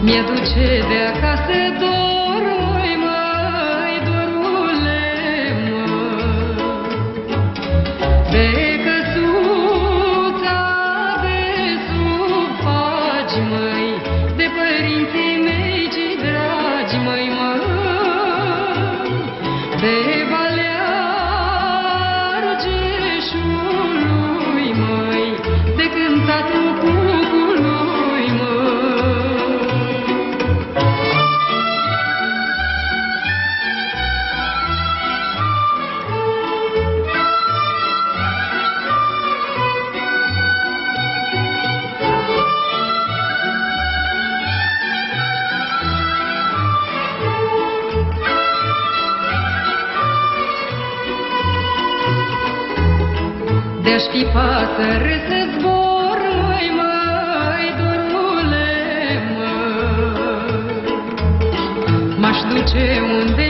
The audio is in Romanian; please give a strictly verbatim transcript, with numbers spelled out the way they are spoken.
Mi-e duce de acasă dorul, măi, dorule, mă, de căsuța de sub paci, măi, de părinții mei ce dragi, măi, măi, de valea Argeșului, măi, de cântatul cucului, măi. De-aș fi pasăre să zbor, măi, măi, dorule, măi, m-aș duce unde